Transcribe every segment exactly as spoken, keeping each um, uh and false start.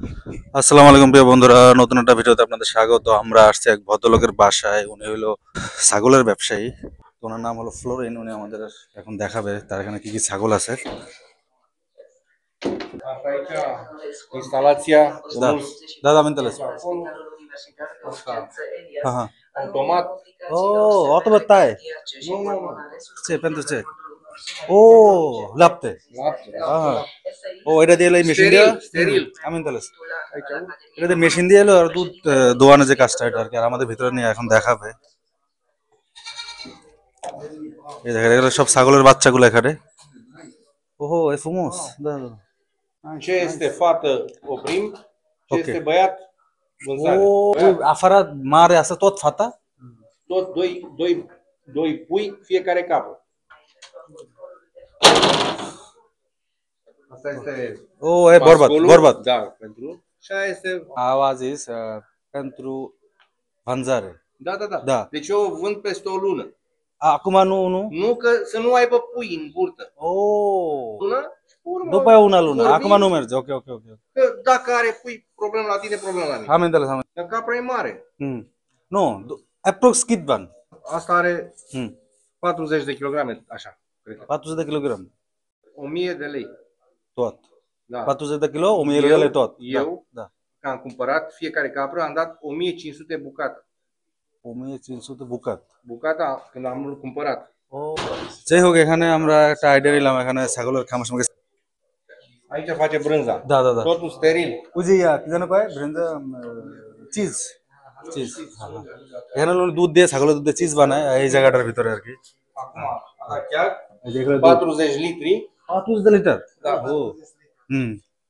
আসসালামু আলাইকুম প্রিয় বন্ধুরা, নতুন একটা ভিডিওতে আপনাদের স্বাগত। আমরা আসছি এক ভদ্রলোকের বাসায়। উনি হলো ছাগলের ব্যবসায়ী। ওনার নাম হলো ফ্লোরিন। উনি আমাদের এখন দেখাবে তার এখানে কি কি ছাগল আছে। Asta aici, instalația de দা mulți দাদা আমি তাহলে acolo, asta, হ্যাঁ হ্যাঁ automat. ও অত তাই Nu, nu, nu. চে পেন্টু চে ও লাপতে Lapte, হ্যাঁ lapte. ও এটা দিয়ে এই মেশিন দিয়ে Steril, steril. আমি তাহলে Aici, nu? এটা দিয়ে মেশিন দিয়ে এলো আর দুধ আহ, দোয়ানো যে কাজটা এটা আর কি। আর আমাদের ভিতরে নিয়ে এখন দেখাবে। এই দেখেন এগুলো সব ছাগলের বাচ্চাগুলো এখানে। ওহো এ ফুমোস দা Ce este fată, oprim. Ce ওকে este băiat, ও vânzare. ওই Băiat, আফারা মারে আছে তোত ফাতা tot doi, doi, doi pui, fiecare capăt. Asta este ও এ বরবাদ masculul. বরবাদ Da, pentru. Și aia este... আওয়াজ ইজ pentru vanzare Da, da, da. Da. Deci eu vând peste o lună. acum nu nu Nu că să nu aibă pui în burtă. ও Lună și pe urmă după una lună vorbim acum nu merge ok ok ok că dacă are pui problemă la tine, problemă la mine. am înțeles am Dar capra e mare. hm nu approx cât bani Asta are hm patruzeci de kilograme, așa, cred că. patruzeci de kilograme o mie de lei. tot Da. patruzeci de kilo o mie de Eu- lei tot eu? da Că am cumpărat fiecare capră, am dat o mie cinci sute bucată. o mie cinci sute bucat Bucata când am cumpărat. ও যাই হোক এখানে আমরা একটা idea নিলাম এখানে ছাগলের খামার সঙ্গে Aici face brânza. Da, da, da. Totul steril. ওই যে ইয়া কি যেন কয় ব্রেঞ্জা চিজ চিজ এখানে হলো দুধ দিয়ে ছাগলের দুধ দিয়ে চিজ বানায় এই জায়গাটার ভিতরে আর কি Acum, asta chiar এই যে এগুলো patruzeci litri. পাঁচ লিটার Da. ও হুম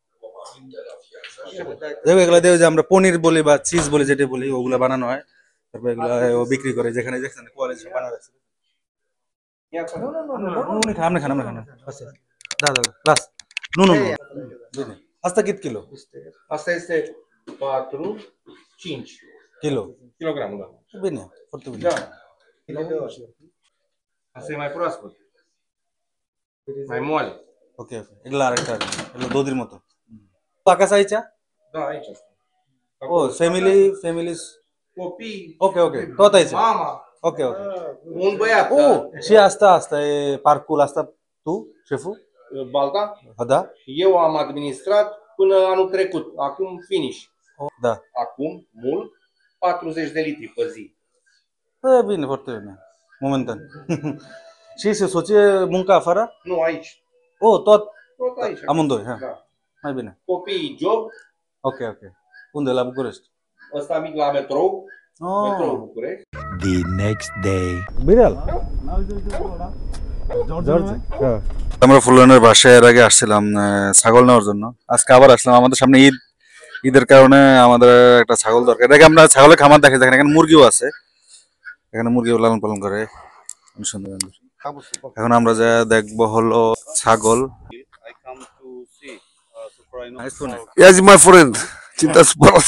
দেখো এগুলো দিয়ে ওই যে আমরা পনির বলি বা চিজ বলি যেটা বলি ওগুলো বানানো হয়। তারপর এগুলো ও বিক্রি করে যেখানে দেখছেন কোয়ালিটি বানানো আছে Ia să- নুন খান আমরা খান আমরা খান দাদা দাদা লাস নুন নুন asta cât kilo Asta este patru, cinci kilo kilograme. Da. bine foarte bine Da. Asta e mai proaspăt. Mai moale. ওকে ওকে এগুলো আরেকটা এগুলো দধির মতো পাকা চাইছা Da, aici asta. ও family family Copii, okay okay tot aici mama, okay okay un băiat. ও și asta asta e parcul asta tu șeful da, Balta. da Eu am administrat până anul trecut. Acum finish. da Acum, mult, patruzeci de litri pe zi. e bine foarte bine momentan și se soție munca afară Nu aici. o tot Tot aici. amândoi ha Da. mai bine Copiii job. ok ok unde la București Ăsta mic la metrou. Metrou oh București. The next day. বিড়াল আমরা ফুলনের বাসায় এর আগে আসছিলাম আহ, ছাগল নেওয়ার জন্য। আজকে আবার আসলাম। আমাদের সামনে ঈদ, ঈদের কারণে আমাদের একটা ছাগল দরকার। এটাকে আমরা ছাগলের খামার দেখে দেখেন এখানে মুরগিও আছে, এখানে মুরগিও লালন পালন করে অনেক সুন্দর সুন্দর। এখন আমরা যা দেখবো হলো ছাগল। Yes, my friend. Cinta sport.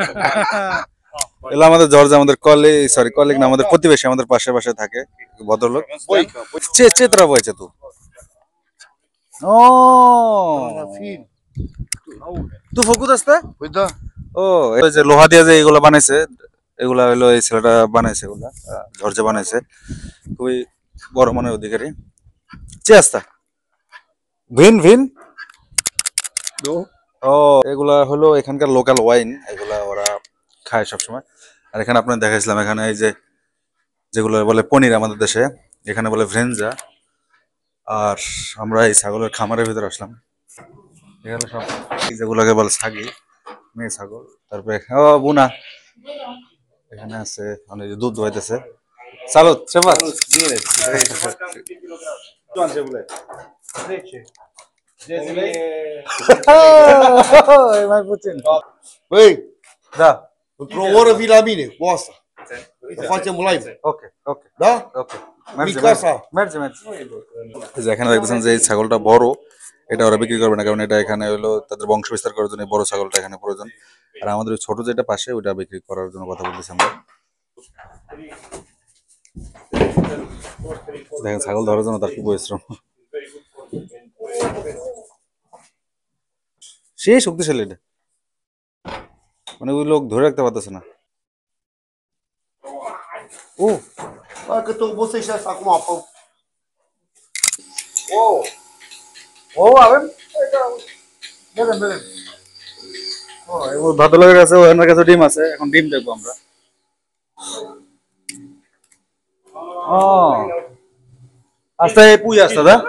এগুলো আমাদের জর্জ, আমাদের কলিগ, সরি কলিগ না, আমাদের প্রতিবেশী, আমাদের পাশে পাশে থাকে ভদ্রলোক। চে চেতরা বইছে তো ও তুই ফকুত আসতে Uite, ও এই যে লোহা দিয়ে যে এগুলো বানাইছে, এগুলা হলো এই ছেলেটা বানাইছে, এগুলা আহ, জর্জে বানাইছে, খুবই বড় মনের অধিকারী। চেস্তা ভিন ভিন nu? ও এগুলা হলো এখানকার লোকাল ওয়াইন, এগুলা ওরা খায় সবসময়। আর এখানে আপনার দেখাইছিলাম এখানে এই যে যেগুলো বলে পনির আমাদের দেশে, এখানে বলে ভ্রেঞ্জা। আর আমরা এই ছাগলের খামারের ভিতরে আসলাম। এখানে সব এই যেগুলোকে বলে ছাগি, মেয়ে ছাগল। তারপরে ও বুনা এখানে আছে, মানে যে দুধ দোয়াইতেছে। চালো সেবা Bine. Toate bule. zece. zece lei. mai puțin. Băi, Da, într-o oră vii la mine cu asta. Să facem un live. ok, ok, Da? ok. Merge, Mica merge, sa. merge, merge। এই যে এখানে দেখতেছেন যে এই ছাগলটা বড়, এটা ওরা বিক্রি করবে না, কারণ এটা এখানে হলো তাদের বংশ বিস্তার করার জন্য এই বড় ছাগলটা এখানে প্রয়োজন। আর আমাদের ওই ছোট যেটা পাশে ওটা বিক্রি করার জন্য কথা বলতেছি আমরা। দেখেন ছাগল ধরার জন্য তার কি পরিশ্রম, সেই শক্তিশালী এটা। মানে ওই লোক ধরে রাখতে পারতেছে না। ও Olha que eu tô, vocês já estão com uma pão. ও আবেন বলেন বলেন। ও এবার ভদ্রলোকের কাছে ওনার কাছে ডিম আছে, এখন ডিম দেখবো আমরা। ও আস্তে পুই আসতে দা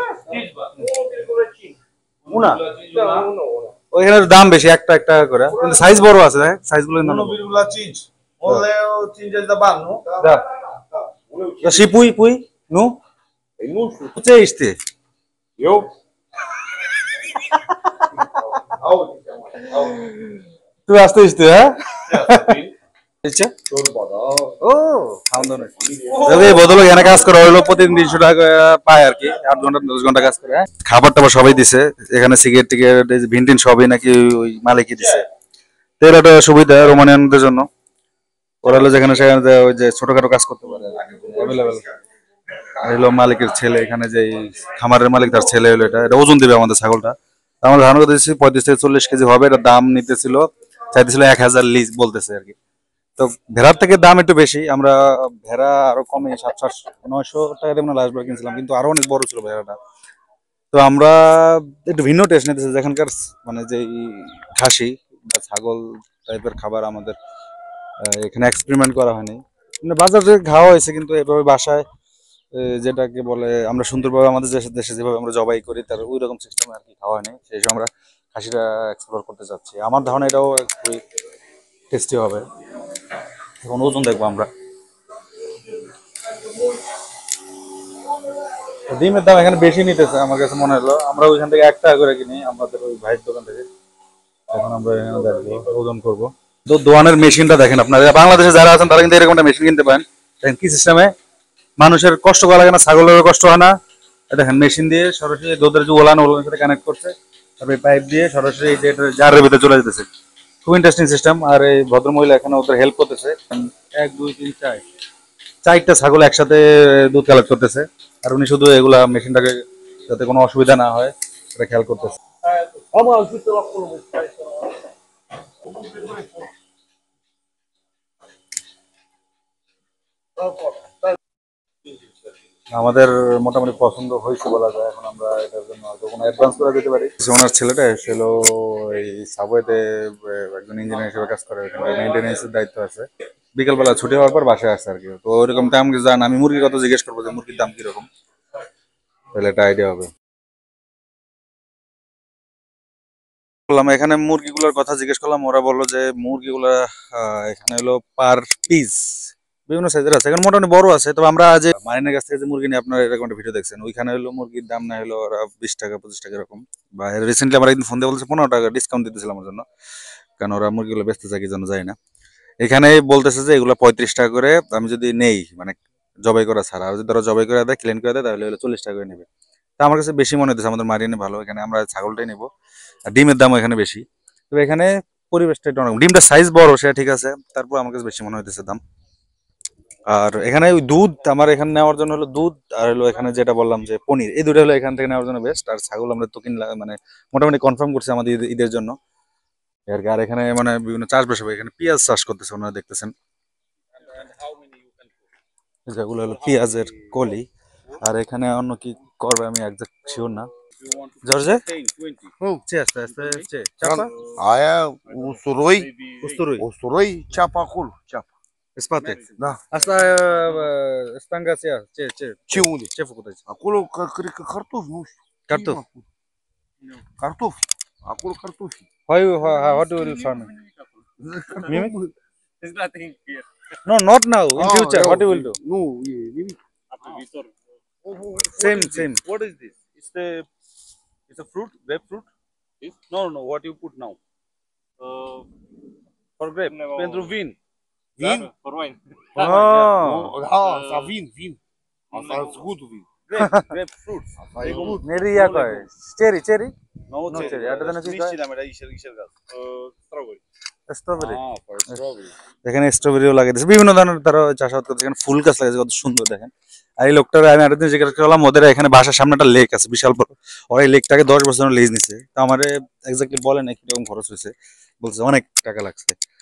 উনা ওইখানে দাম বেশি, একটা একটা করে, কিন্তু সাইজ বড় আছে, দেখ সাইজ গুলো না। um vírgula cinco. Olha o tinha da bar, não? দা দা সি পুই পুই নু Tem luxo. হচ্ছে ইস্তে Eu? Aonde? Aonde? তুই আসতে ইস্তে হ্যাঁ আচ্ছা Todo bom. ও খাওয়া দাওয়া নাই। যদি বদলে এখানে কাজ করে হইলো প্রতিদিন তিনশো টাকা পায় আর কি, আট ঘন্টা দশ ঘন্টা কাজ করে। খাবার টাবার সবাই দিছে এখানে, সিগারেট টিকেট ভিনটিন সবই নাকি ওই মালিকই দিছে। তো এটা একটা সুবিধা রোমানিয়ানদের জন্য, ওরা হলো যেখানে সেখানে যে ওই যে ছোটখাটো কাজ করতে পারে অ্যাভেলেবেল। হলো মালিকের ছেলে, এখানে যে এই খামারের মালিক তার ছেলে হলো, এটা এটা ওজন দিবে আমাদের ছাগলটা। আমরা ধারণা করতেছি পঁয়ত্রিশ থেকে চল্লিশ কেজি হবে, এটা দাম নিতেছিল চাইতেছিল এক হাজার লিজ বলতেছে আর কি। তো ভেড়ার থেকে দাম একটু বেশি, আমরা ভেড়া আরো কমে সাতশো নয়শো টাকা দিয়ে লাস্ট বার কিনছিলাম, কিন্তু আরো অনেক বড় ছিল ভেড়াটা। তো আমরা একটু ভিন্ন টেস্ট নিতেছি, যেখানকার মানে যে খাসি বা ছাগল টাইপের খাবার আমাদের আহ, এখানে এক্সপেরিমেন্ট করা হয়নি, মানে বাজারে খাওয়া হয়েছে, কিন্তু এভাবে বাসায় আহ, যেটাকে বলে আমরা সুন্দরভাবে আমাদের দেশে দেশে যেভাবে আমরা জবাই করি তার ওই রকম সিস্টেমে আর কি খাওয়া হয়নি। সেই হিসেবে আমরা খাসিটা এক্সপ্লোর করতে চাচ্ছি। আমার ধারণা এটাও খুবই টেস্টি হবে। এখন ওজন দেখবো আমরা। ডিমের দাম এখানে বেশি নিতেছে আমার কাছে মনে হলো, আমরা ওইখান থেকে এক টাকা করে কিনি আমাদের ওই ভাইয়ের দোকান থেকে। এখন আমরা এখানে দেখবো ওজন করবো। তো দোয়ানের মেশিনটা দেখেন আপনারা, বাংলাদেশে যারা আছেন তারা কিন্তু এরকম একটা মেশিন কিনতে পারেন। দেখেন কি সিস্টেমে, মানুষের কষ্ট করা লাগে না, ছাগলেরও কষ্ট হয় না। দেখেন মেশিন দিয়ে সরাসরি দুধের যে ওলান ওলানের সাথে কানেক্ট করছে, তারপরে পাইপ দিয়ে সরাসরি এই যে জারের ভিতরে চলে যেতেছে। খুব ইন্টারেস্টিং সিস্টেম। আর এই ভদ্রমহিলা এখানে ওদের হেল্প করতেছে। এক দুই তিন চার চারটা ছাগল একসাথে দুধ কালেক্ট করতেছে, আর উনি শুধু এগুলা মেশিনটাকে যাতে কোনো অসুবিধা না হয় এটা খেয়াল করতেছে। Vamos, ajuda lá por um. আমাদের মোটামুটি পছন্দ হয়েছে বলা যায়। এখন আমরা এটার জন্য হয়তো কোনো অ্যাডভান্স করে দিতে পারি। ওনার ছেলেটা ছিল এই সাবওয়েতে একজন ইঞ্জিনিয়ার হিসেবে কাজ করে, এখানে মেইনটেনেন্সের দায়িত্ব আছে। বিকেলবেলা ছুটি হওয়ার পর বাসায় আসছে আর কি। তো ওইরকম টাইম জান আমি মুরগির কথা জিজ্ঞেস করবো যে মুরগির দাম কিরকম, তাহলে একটা আইডিয়া হবে। বললাম এখানে মুরগিগুলোর কথা জিজ্ঞেস করলাম, ওরা বললো যে মুরগিগুলা আহ, এখানে হলো পার পিস বিভিন্ন সাইজের আছে, এখানে মোটামুটি বড় আছে। তবে আমরা যে মারিনের কাছ থেকে যে মুরগি নিয়ে আপনারা এরকম একটা ভিডিও দেখছেন, ওইখানে হলো মুরগির দাম না হলো ওরা বিশ টাকা পঁচিশ টাকা এরকম। বা রিসেন্টলি আমরা একদিন ফোন দিয়ে বলছে পনেরো টাকা ডিসকাউন্ট দিতেছিল আমার জন্য, কারণ ওরা মুরগিগুলো বেচতে চায় কি জন্য যায় না। এখানে বলতেছে যে এগুলো পঁয়ত্রিশ টাকা করে, আমি যদি নেই মানে জবাই করা ছাড়া, আর যদি তারা জবাই করে দেয় ক্লিন করে দেয় তাহলে হলো চল্লিশ টাকা করে নেবে। তা আমার কাছে বেশি মনে হচ্ছে আমাদের মারিনে ভালো, এখানে আমরা ছাগলটাই নেবো। আর ডিমের দামও এখানে বেশি, তবে এখানে পরিবেশটা একটু অনেক, ডিমটা সাইজ বড় সেটা ঠিক আছে, তারপর আমার কাছে বেশি মনে হইতেছে দাম। আর এখানে ওই দুধ আমার এখানে নেওয়ার জন্য হলো দুধ, আর হলো এখানে যেটা বললাম যে পনির, এই দুটো হলো এখান থেকে নেওয়ার জন্য বেস্ট। আর ছাগল আমরা তো কিনলাম মানে মোটামুটি কনফার্ম করছি আমাদের ঈদ- ঈদের জন্য আর কি। আর এখানে মানে বিভিন্ন চাষবাস হবে, এখানে পেঁয়াজ চাষ করতেছে ওনারা দেখতেছেন, যেগুলো হলো পেঁয়াজের কলি। আর এখানে অন্য কি করবে আমি একজাক্ট শিওর না। জর্জে চে আস্তে আস্তে চে চাপা Ah, é o suroi. উস্তুরুই O suroi chapa acolo. Chapa. ইস্পাতে Da. asta stanga sia ce ce Ce unde? ce făcut aici? Acolo, că, cred că cartofi, nu știu. Cartof. Cartofi. Acolo cartofi. How you how, how do you farm? Mimic? There's nothing here. No, not now. In Ah, future, eu- what you will do? Nu, e nimic. After Vitor. Same, same. What is this? It's the it's a fruit, grapefruit. Yes? No, no, no. What you put now? Uh, for grape. Pentru vin. Vin? For wine. Oh, Ah, asta vin, vin. Asta e scutul vin. Grape, grape fruit. Asta e good. neri ia coi. Cherry, cherry? No, No cherry. cherry. এটা জানো কি কয়? Nici la ইসের ইসের গাছ। Uh, strawberry. Strawberry. Ah, for strawberry. এখানে স্ট্রবেরিও লাগিয়ে দিয়েছে, বিভিন্ন ধরনের তারা চাষাবাদ করছে। এখানে ফুল গাছ লাগিয়েছে কত সুন্দর দেখেন। আর এই লোকটার আমি আরেকদিন জিজ্ঞাসা করলাম, ওদের এখানে বাসার সামনে একটা লেক আছে বিশাল বড়, ওরা এই লেকটাকে দশ বছর লিজ নিছে। তো আমার এক্স্যাক্টলি বলে না কিরকম খরচ হয়েছে, বলছে অনেক টাকা লাগছে।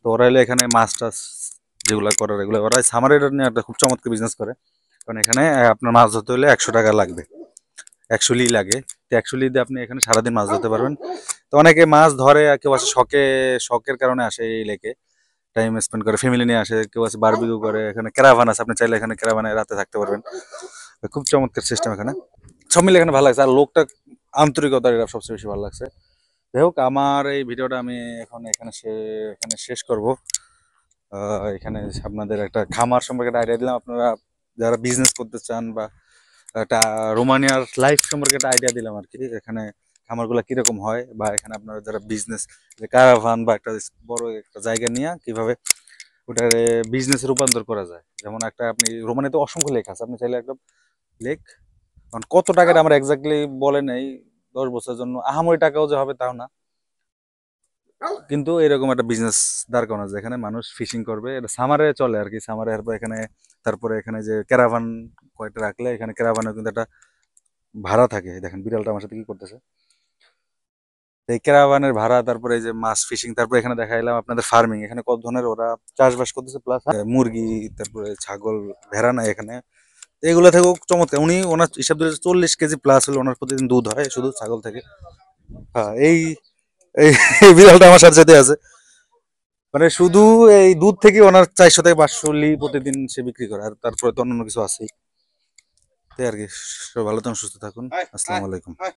তো ওরা এলে এখানে মাছ টাছ যেগুলো করার এগুলো ওরা সামার এটা নিয়ে একটা খুব চমৎকার বিজনেস করে। কারণ এখানে আহ, আপনার মাছ ধরতে হলে একশো টাকা লাগবে, একশো লি লাগে। তো একশো লি দিয়ে আপনি এখানে সারাদিন মাছ ধরতে পারবেন। তো অনেকে মাছ ধরে আর কেউ আসে শখে, শখের কারণে আসে এই লেকে, টাইম স্পেন্ড করে ফ্যামিলি নিয়ে আসে, কেউ আছে বারবিকিউ করে। এখানে ক্যারাভান আছে, আপনি চাইলে এখানে ক্যারাভানে রাতে থাকতে পারবেন। খুব চমৎকার সিস্টেম এখানে, সব মিলে এখানে ভালো লাগছে। আর লোকটা আন্তরিকতা, এটা সবচেয়ে বেশি ভালো লাগছে। যাই হোক, আমার এই ভিডিওটা আমি এখন এখানে সে- এখানে শেষ করব। আহ, এখানে আপনাদের একটা খামার সম্পর্কে একটা আইডিয়া দিলাম। আপনারা যারা বিজনেস করতে চান বা একটা রোমানিয়ার লাইফ সম্পর্কে একটা আইডিয়া দিলাম আর কি, এখানে খামারগুলো কিরকম হয়, বা এখানে আপনারা যারা বিজনেস, কারাভান বা একটা বড় একটা জায়গা নিয়ে কিভাবে ওটারে বিজনেস রূপান্তর করা যায়। যেমন একটা আপনি রোমানিয়াতে অসংখ্য লেক আছে, আপনি চাইলে একটা লেক, কারণ কত টাকাটা আমার এক্স্যাক্টলি বলে নেই, দশ বছরের জন্য আহামরি টাকাও যে হবে তাও না, কিন্তু এরকম একটা বিজনেস দাঁড় করানো যায়। এখানে মানুষ ফিশিং করবে, এটা সামারে চলে আর কি, সামারে এরপর এখানে, তারপরে এখানে যে ক্যারাভান কয়টা রাখলে এখানে ক্যারাভানের কিন্তু একটা ভাড়া থাকে। দেখেন বিড়ালটা আমার সাথে কি করতেছে, এই ক্যারাভানের ভাড়া, তারপরে এই যে মাছ ফিশিং, তারপরে এখানে দেখা এলাম আপনাদের ফার্মিং, এখানে কত ধরনের ওরা চাষবাস করতেছে, প্লাস মুরগি, তারপরে ছাগল, ভেড়া নাই এখানে, এগুলো থেকেও চমৎকার। উনি ওনার হিসাব ধরে চল্লিশ কেজি প্লাস হলে ওনার প্রতিদিন দুধ হয় শুধু ছাগল থেকে। হ্যাঁ, এই এই এই বিড়ালটা আমার সাথে সাথে আছে, মানে শুধু এই দুধ থেকে ওনার চারশো থেকে পাঁচশো লি প্রতিদিন সে বিক্রি করে। আর তারপরে তো অন্যান্য কিছু আছেই। তাই আর কি, সবাই ভালো থাকুন, সুস্থ থাকুন। আসসালামু আলাইকুম।